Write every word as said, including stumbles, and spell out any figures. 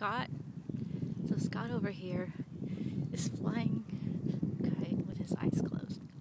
Scott. So Scott over here is flying a kite with his eyes closed.